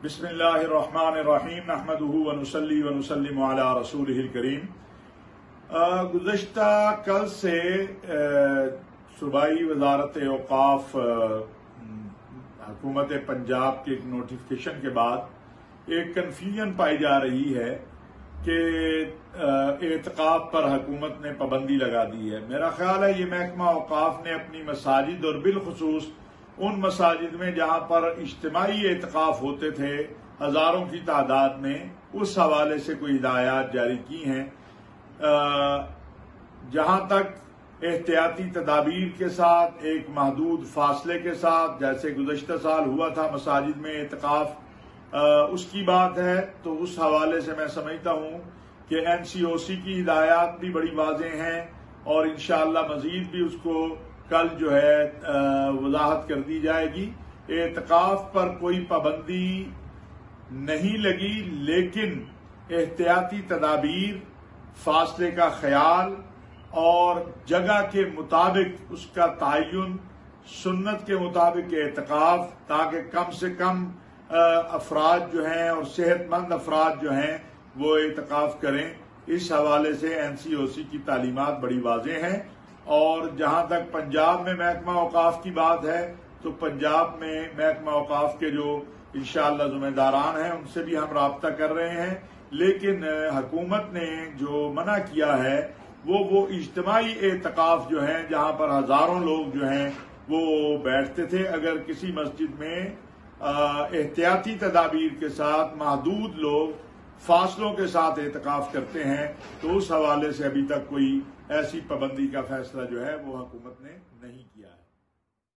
بسم اللہ الرحمن الرحیم نحمدہ ونصلی ونسلم علی رسولہ الکریم۔ گزشتہ کل سے صوبائی وزارت اوقاف حکومت پنجاب کے ایک نوٹیفیکیشن کے بعد ایک کنفیوژن پائی جا رہی ہے کہ اعتکاف پر حکومت نے پابندی لگا دی ہے۔ میرا خیال ہے یہ محکمہ اوقاف نے اپنی مساجد اور بالخصوص ان مساجد میں جہاں پر اجتماعی اعتکاف ہوتے تھے ہزاروں کی تعداد میں، اس حوالے سے کوئی ہدایات جاری کی ہیں۔ جہاں تک احتیاطی تدابیر کے ساتھ ایک محدود فاصلے کے ساتھ، جیسے گزشتہ سال ہوا تھا مساجد میں اعتکاف، اس کی بات ہے تو اس حوالے سے میں سمجھتا ہوں کہ NCOC کی ہدایات بھی بڑی واضح ہیں اور انشاءاللہ مزید بھی اس کو کل جو ہے وضاحت کر دی جائے گی۔ اعتکاف پر کوئی پابندی نہیں لگی، لیکن احتیاطی تدابیر، فاصلے کا خیال اور جگہ کے مطابق اس کا تعین، سنت کے مطابق اعتکاف، تاکہ کم سے کم افراد جو ہیں اور صحت مند افراد جو ہیں وہ اعتکاف کریں۔ اس حوالے سے NCOC کی تعلیمات بڑی واضح ہیں۔ اور جہاں تک پنجاب میں محکمہ اوقاف کی بات ہے تو پنجاب میں محکمہ اوقاف کے جو انشاءاللہ ذمہ داران ہیں ان سے بھی ہم رابطہ کر رہے ہیں، لیکن حکومت نے جو منع کیا ہے وہ اجتماعی اعتکاف جو ہیں جہاں پر ہزاروں لوگ جو ہیں وہ بیٹھتے تھے، اگر کسی مسجد میں احتیاطی تدابیر کے ساتھ محدود لوگ فاصلوں کے ساتھ اعتکاف کرتے ہیں تو اس حوالے سے ابھی تک کوئی ایسی پابندی کا فیصلہ جو ہے وہ حکومت نے نہیں کیا ہے۔